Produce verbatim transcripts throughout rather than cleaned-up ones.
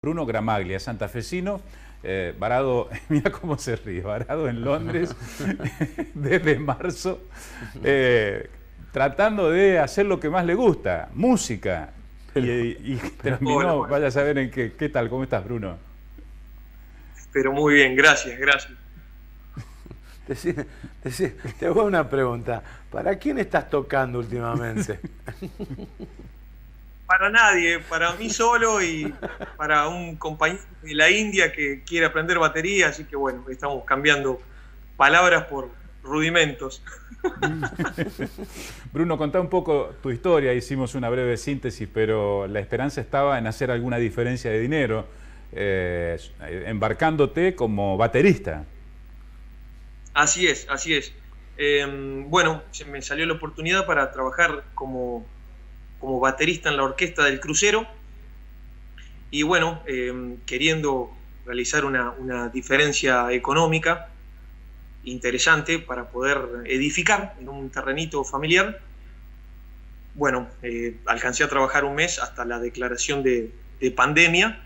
Bruno Gramaglia, santafesino, eh, varado, mira cómo se ríe, varado en Londres desde marzo, eh, tratando de hacer lo que más le gusta, música. Y, y terminó, Hola, bueno. vaya a saber en qué, qué tal, ¿cómo estás, Bruno? Pero muy bien, gracias, gracias. Te, te, te hago una pregunta. ¿Para quién estás tocando últimamente? Para nadie, para mí solo y para un compañero de la India que quiere aprender batería, así que bueno, estamos cambiando palabras por rudimentos. Bruno, contá un poco tu historia, hicimos una breve síntesis, pero la esperanza estaba en hacer alguna diferencia de dinero, eh, embarcándote como baterista. Así es, así es. Eh, bueno, se me salió la oportunidad para trabajar como, como baterista en la orquesta del crucero y bueno, eh, queriendo realizar una, una diferencia económica interesante para poder edificar en un terrenito familiar. Bueno, eh, alcancé a trabajar un mes hasta la declaración de, de pandemia,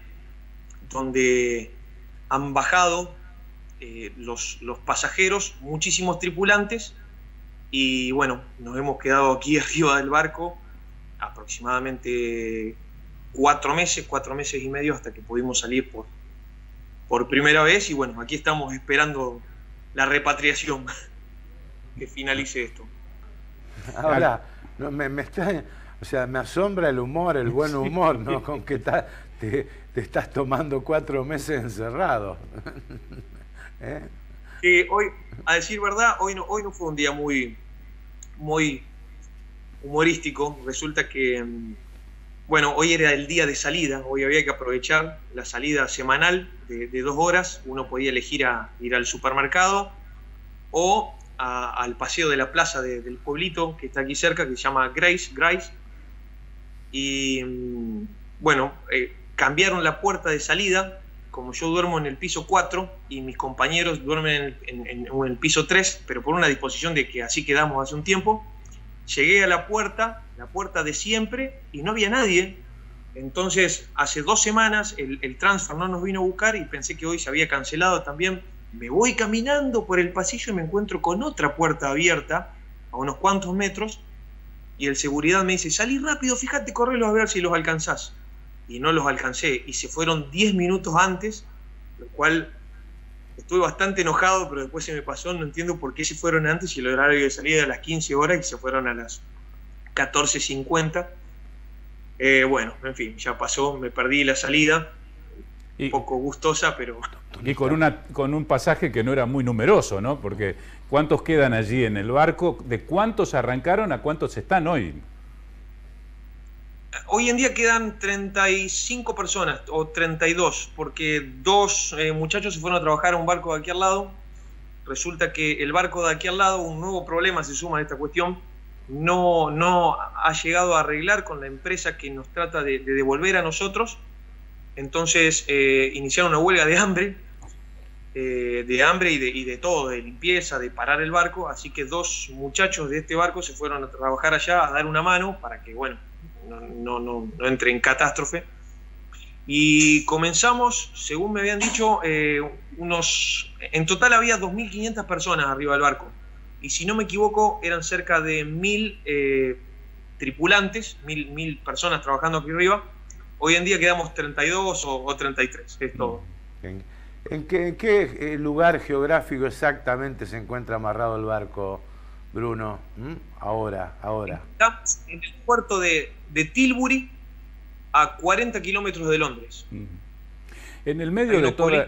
donde han bajado eh, los, los pasajeros, muchísimos tripulantes, y bueno, nos hemos quedado aquí arriba del barco aproximadamente cuatro meses, cuatro meses y medio hasta que pudimos salir por, por primera vez, y bueno, aquí estamos esperando la repatriación, que finalice esto. Ahora, no, me, me está, o sea, me asombra el humor, el buen humor, ¿no? Con que ta, te, te estás tomando cuatro meses encerrado. ¿Eh? Eh, hoy, a decir verdad, hoy no, hoy no fue un día muy, muy humorístico. Resulta que, bueno, hoy era el día de salida, hoy había que aprovechar la salida semanal de, de dos horas. Uno podía elegir a ir al supermercado o a, al paseo de la plaza de, del pueblito que está aquí cerca, que se llama Grace, Grace. Y bueno, eh, cambiaron la puerta de salida. Como yo duermo en el piso cuatro y mis compañeros duermen en, en, en el piso tres, pero por una disposición de que así quedamos hace un tiempo, llegué a la puerta, la puerta de siempre, y no había nadie. Entonces, hace dos semanas el, el transfer no nos vino a buscar y pensé que hoy se había cancelado también. Me voy caminando por el pasillo y me encuentro con otra puerta abierta a unos cuantos metros, y el seguridad me dice: salí rápido, fíjate, correlos a ver si los alcanzás. Y no los alcancé, y se fueron diez minutos antes, lo cual estuve bastante enojado, pero después se me pasó. No entiendo por qué se fueron antes, y el horario de salida era a las quince horas y se fueron a las catorce cincuenta. Eh, bueno, en fin, ya pasó, me perdí la salida, y, un poco gustosa, pero... Y con, una, con un pasaje que no era muy numeroso, ¿no? Porque ¿cuántos quedan allí en el barco? ¿De cuántos arrancaron a cuántos están hoy? Hoy en día quedan treinta y cinco personas, o treinta y dos, porque dos eh, muchachos se fueron a trabajar a un barco de aquí al lado. Resulta que el barco de aquí al lado, un nuevo problema se suma a esta cuestión, no, no ha llegado a arreglar con la empresa que nos trata de, de devolver a nosotros. Entonces eh, iniciaron una huelga de hambre, eh, de hambre y de, y de todo, de limpieza, de parar el barco. Así que dos muchachos de este barco se fueron a trabajar allá, a dar una mano para que, bueno, no, no, no, no entre en catástrofe. Y comenzamos, según me habían dicho, eh, unos, en total había dos mil quinientas personas arriba del barco, y si no me equivoco eran cerca de mil eh, tripulantes, mil, mil personas trabajando aquí arriba. Hoy en día quedamos treinta y dos o, o treinta y tres, es todo. ¿En, en, qué, ¿En qué lugar geográfico exactamente se encuentra amarrado el barco, Bruno? ¿Mm? Ahora, ahora. Estamos en el puerto de, de Tilbury, a cuarenta kilómetros de Londres. En el medio de toda,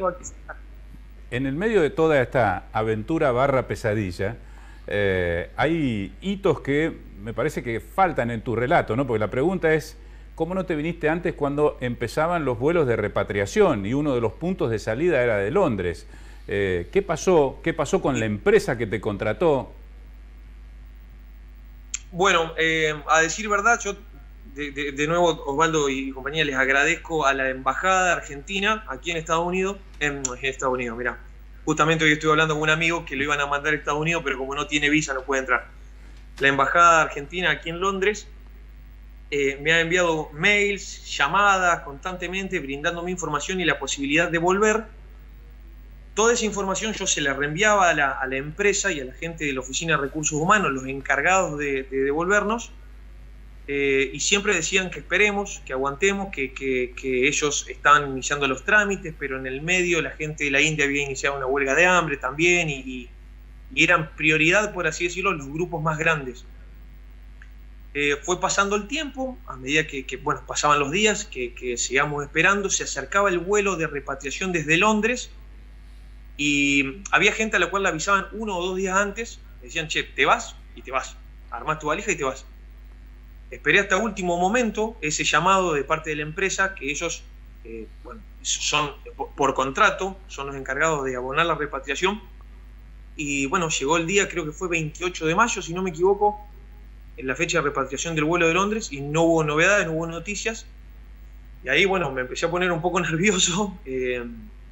en el medio de toda esta aventura barra pesadilla, eh, hay hitos que me parece que faltan en tu relato, ¿no? Porque la pregunta es, ¿cómo no te viniste antes cuando empezaban los vuelos de repatriación y uno de los puntos de salida era de Londres? Eh, ¿Qué pasó? ¿Qué pasó con la empresa que te contrató? Bueno, eh, a decir verdad, yo de, de, de nuevo, Osvaldo y compañía, les agradezco a la Embajada Argentina aquí en Estados Unidos, en, en Estados Unidos, mirá, justamente hoy estoy hablando con un amigo que lo iban a mandar a Estados Unidos, pero como no tiene visa no puede entrar. La Embajada Argentina aquí en Londres eh, me ha enviado mails, llamadas constantemente, brindándome información y la posibilidad de volver. Toda esa información yo se la reenviaba a la, a la empresa y a la gente de la Oficina de Recursos Humanos, los encargados de, de devolvernos, eh, y siempre decían que esperemos, que aguantemos, que, que, que ellos estaban iniciando los trámites, pero en el medio la gente de la India había iniciado una huelga de hambre también, y, y, y eran prioridad, por así decirlo, los grupos más grandes. Eh, fue pasando el tiempo, a medida que, que bueno, pasaban los días, que, que sigamos esperando, se acercaba el vuelo de repatriación desde Londres, y había gente a la cual le avisaban uno o dos días antes, decían, che, te vas y te vas, armás tu valija y te vas. Esperé hasta último momento ese llamado de parte de la empresa, que ellos, eh, bueno, son por, por contrato, son los encargados de abonar la repatriación, y bueno, llegó el día, creo que fue veintiocho de mayo, si no me equivoco, en la fecha de repatriación del vuelo de Londres, y no hubo novedades, no hubo noticias, y ahí, bueno, me empecé a poner un poco nervioso, eh,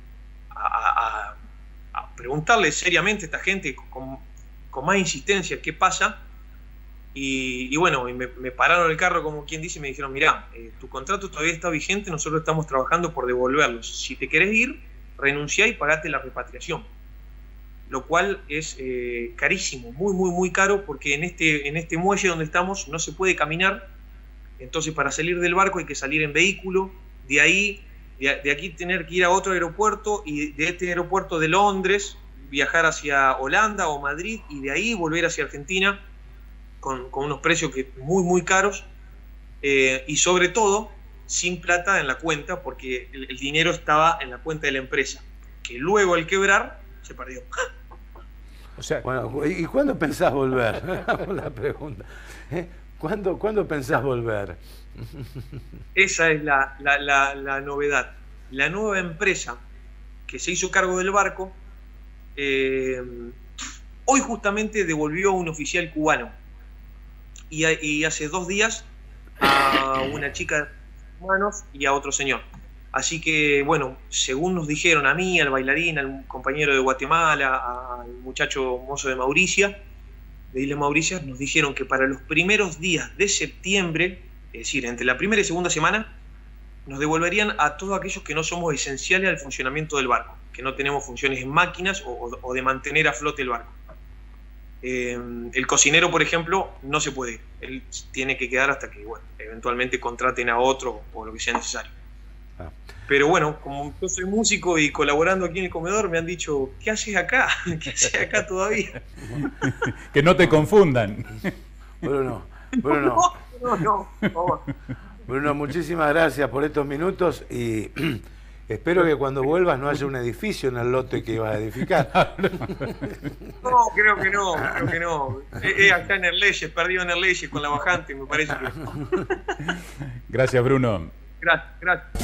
a, a a preguntarle seriamente a esta gente con, con más insistencia qué pasa, y, y bueno, y me, me pararon el carro, como quien dice, y me dijeron, mirá, eh, tu contrato todavía está vigente, nosotros estamos trabajando por devolverlos, si te querés ir, renunciá y pagate la repatriación, lo cual es eh, carísimo, muy muy muy caro, porque en este, en este muelle donde estamos no se puede caminar, entonces para salir del barco hay que salir en vehículo, de ahí de aquí tener que ir a otro aeropuerto, y de este aeropuerto de Londres viajar hacia Holanda o Madrid, y de ahí volver hacia Argentina con, con unos precios que muy muy caros, eh, y sobre todo sin plata en la cuenta, porque el, el dinero estaba en la cuenta de la empresa, que luego al quebrar se perdió. O sea, bueno, ¿y cuándo pensás volver? La pregunta. ¿Eh? ¿Cuándo, ¿Cuándo pensás volver? Esa es la, la, la, la novedad. La nueva empresa que se hizo cargo del barco, eh, hoy justamente devolvió a un oficial cubano, y, a, y hace dos días a una chica de humanos y a otro señor. Así que, bueno, según nos dijeron a mí, al bailarín, al compañero de Guatemala, al muchacho mozo de Mauricia, de Islas Mauricias, nos dijeron que para los primeros días de septiembre, es decir, entre la primera y segunda semana, nos devolverían a todos aquellos que no somos esenciales al funcionamiento del barco, que no tenemos funciones en máquinas o, o de mantener a flote el barco. Eh, el cocinero, por ejemplo, no se puede ir. Él tiene que quedar hasta que, bueno, eventualmente contraten a otro o lo que sea necesario. Ah. Pero bueno, como yo soy músico y colaborando aquí en el comedor, me han dicho, ¿qué haces acá? ¿Qué haces acá todavía? Que no te confundan. Bruno, Bruno. No, no, por favor. Bruno, muchísimas gracias por estos minutos, y espero que cuando vuelvas no haya un edificio en el lote que ibas a edificar. No, creo que no, creo que no. Es acá en Erleyes, perdido en Erleyes con la bajante, me parece que. Gracias, Bruno. Gracias, gracias.